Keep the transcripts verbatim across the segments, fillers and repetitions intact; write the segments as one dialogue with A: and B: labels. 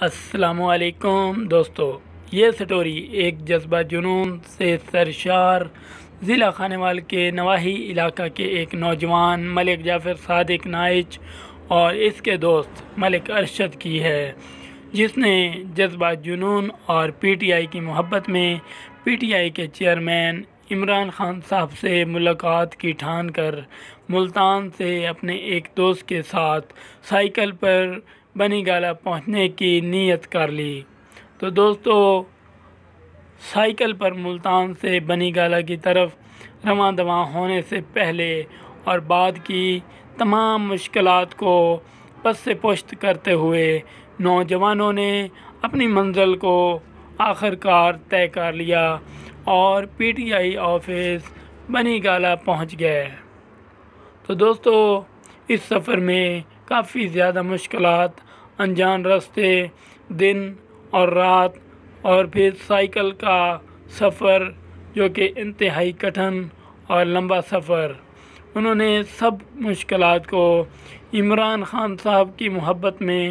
A: السلام علیکم دوستو، یہ سٹوری ایک جذبہ جنون سے سرشار ضلع خانیوال کے نواحی علاقہ کے ایک نوجوان ملک جعفر صادق نائچ اور اس کے دوست ملک ارشد کی ہے، جس نے جذبہ جنون اور پی ٹی آئی کی محبت میں پی ٹی آئی کے چیئرمین عمران خان صاحب سے ملاقات کی ٹھان کر ملتان سے اپنے ایک دوست کے ساتھ سائیکل پر بنی گالہ پہنچنے کی نیت کر لی۔ تو دوستو، سائیکل پر ملتان سے بنی گالہ کی طرف رواں دواں ہونے سے پہلے اور بعد کی تمام مشکلات کو پس سے پشت کرتے ہوئے نوجوانوں نے اپنی منزل کو آخر کار طے کر لیا اور پی ٹی آئی آفس بنی گالہ پہنچ گئے۔ تو دوستو، اس سفر میں کافی زیادہ مشکلات، انجان راستے، دن اور رات، اور پھر سائیکل کا سفر جو کہ انتہائی کٹھن اور لمبا سفر، انہوں نے سب مشکلات کو عمران خان صاحب کی محبت میں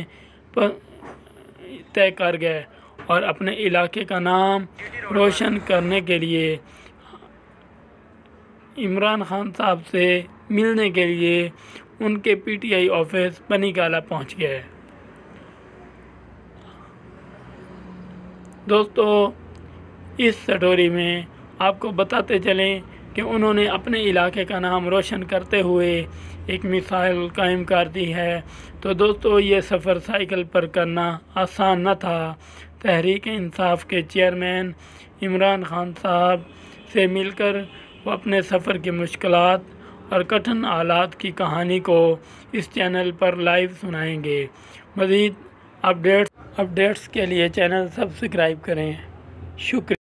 A: طے کر گئے اور اپنے علاقے کا نام روشن کرنے کے لیے عمران خان صاحب سے ملنے کے لیے ان کے پی ٹی آئی آفس بنی گالہ پہنچ گئے۔ دوستو، اس سٹوری میں آپ کو بتاتے چلیں کہ انہوں نے اپنے علاقے کا نام روشن کرتے ہوئے ایک مثال قائم کر دی ہے۔ تو دوستو، یہ سفر سائیکل پر کرنا آسان نہ تھا۔ تحریک انصاف کے چیئرمین عمران خان صاحب سے مل کر وہ اپنے سفر کی مشکلات اور کٹھن حالات کی کہانی کو اس چینل پر لائیو سنائیں گے۔ مزید اپڈیٹس اپڈیٹس کے لیے چینل سبسکرائب کریں۔ شکریہ۔